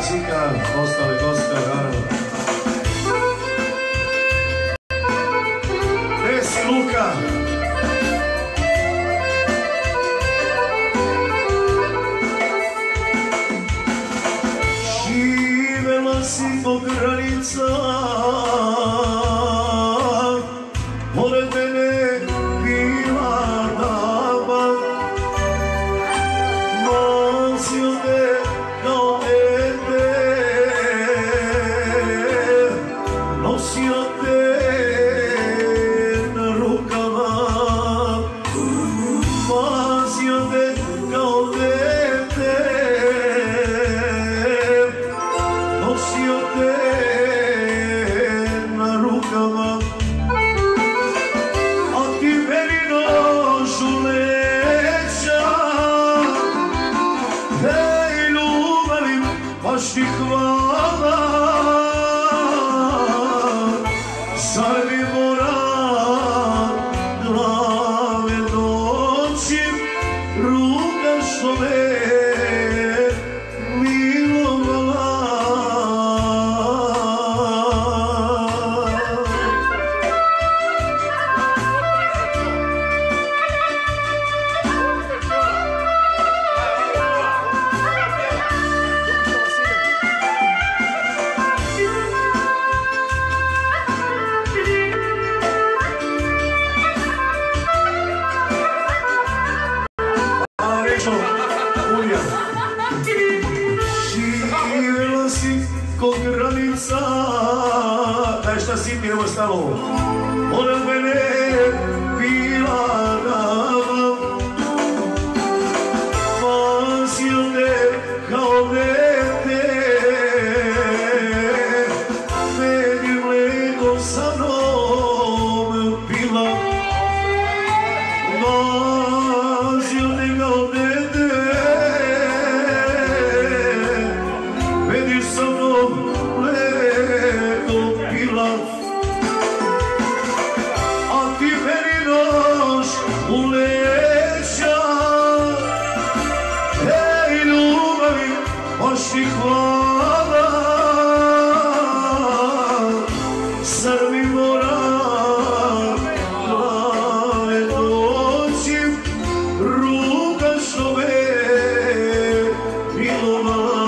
Cika, ostali goste, naravno. Gde si, Luka? Živela si po granica, pored mene bila dama, nosio te kao dete, nosio te na rukama, nosio te kao dete, nosio te na rukama. Baš ti hvala, zar mi moram glave noćim, ruka što me milovala. Živjela si ko granica, daj šta si ti, evo stalo, pored mene bila dama, nosio te kao dete, meni mleko sa mnom pila, nosio te kao dete, sa mnom mleko pila, a ti meni nož u leća. Ej ljubavi, baš ti hvala, zar mi moram glave noćim, ruka što me milovala.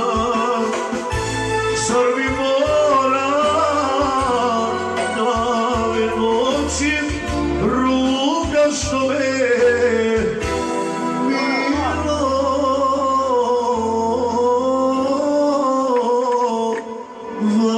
Zar mi moram glave noćim, ruka što me milovala.